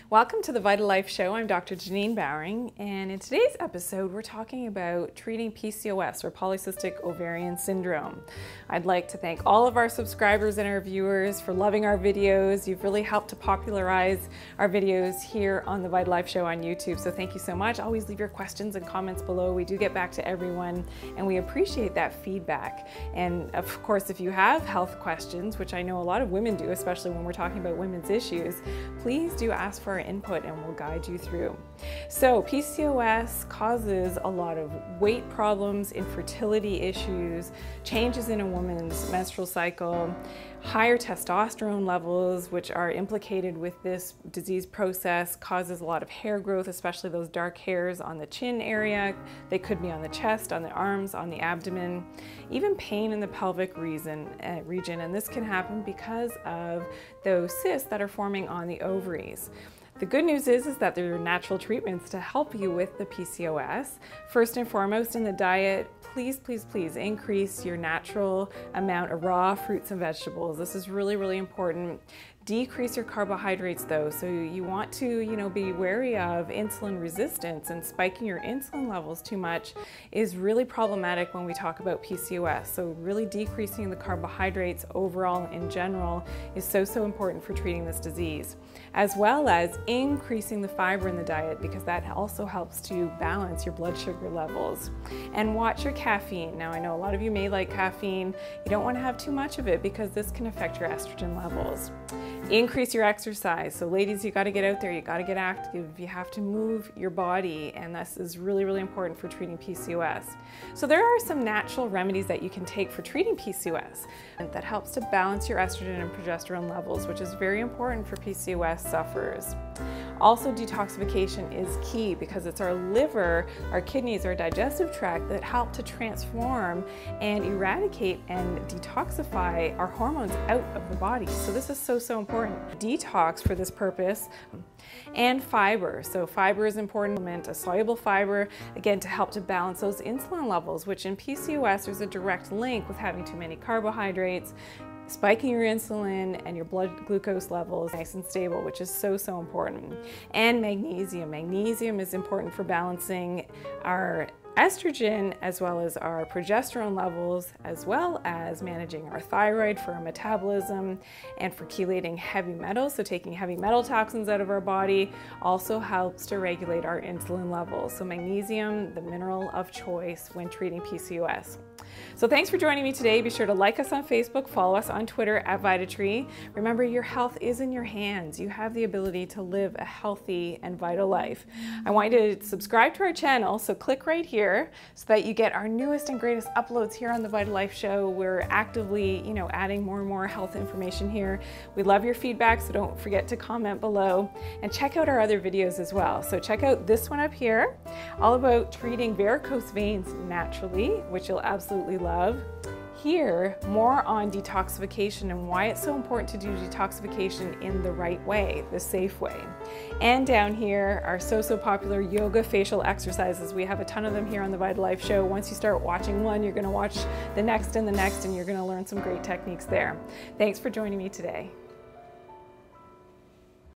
Welcome to the VitaLife show. I'm Dr. Janine Bowering, and in today's episode we're talking about treating PCOS or Polycystic Ovarian Syndrome. I'd like to thank all of our subscribers and our viewers for loving our videos. You've really helped to popularize our videos here on the VitaLife show on YouTube, so thank you so much. Always leave your questions and comments below. We do get back to everyone and we appreciate that feedback. And of course, if you have health questions, which I know a lot of women do, especially when we're talking about women's issues, please do ask for our input and we'll guide you through. So PCOS causes a lot of weight problems, infertility issues, changes in a woman's menstrual cycle, higher testosterone levels, which are implicated with this disease process, causes a lot of hair growth, especially those dark hairs on the chin area. They could be on the chest, on the arms, on the abdomen, even pain in the pelvic region, and this can happen because of those cysts that are forming on the ovaries. The good news is that there are natural treatments to help you with the PCOS. First and foremost in the diet, please increase your natural amount of raw fruits and vegetables. This is really important. Decrease your carbohydrates though, so you want to be wary of insulin resistance, and spiking your insulin levels too much is really problematic when we talk about PCOS. So really decreasing the carbohydrates overall in general is so important for treating this disease, as well as increasing the fiber in the diet, because that also helps to balance your blood sugar levels. And watch your caffeine. Now I know a lot of you may like caffeine. You don't want to have too much of it because this can affect your estrogen levels. Increase your exercise. So ladies, you got to get out there, you got to get active, you have to move your body, and this is really important for treating PCOS. So there are some natural remedies that you can take for treating PCOS and that helps to balance your estrogen and progesterone levels, which is very important for PCOS sufferers. Also, detoxification is key because it's our liver, our kidneys, our digestive tract that help to transform and eradicate and detoxify our hormones out of the body. So this is so important. Detox for this purpose. And fiber. So fiber is important. A soluble fiber, again, to help to balance those insulin levels, which in PCOS there's a direct link with having too many carbohydrates, spiking your insulin and your blood glucose levels nice and stable, which is so important. And magnesium. Magnesium is important for balancing our estrogen as well as our progesterone levels, as well as managing our thyroid for our metabolism and for chelating heavy metals. So taking heavy metal toxins out of our body also helps to regulate our insulin levels. So magnesium, the mineral of choice when treating PCOS. So thanks for joining me today. Be sure to like us on Facebook, follow us on Twitter at VitaTree. Remember, your health is in your hands. You have the ability to live a healthy and vital life. I want you to subscribe to our channel, so click right here so that you get our newest and greatest uploads here on the VitaLife show. We're actively, adding more and more health information here. We love your feedback, so don't forget to comment below and check out our other videos as well. So check out this one up here, all about treating varicose veins naturally, which you'll absolutely love. Here, more on detoxification and why it's so important to do detoxification in the right way, the safe way. And down here are so popular yoga facial exercises. We have a ton of them here on the VitaLife show. Once you start watching one, you're going to watch the next and the next, and you're going to learn some great techniques there. Thanks for joining me today.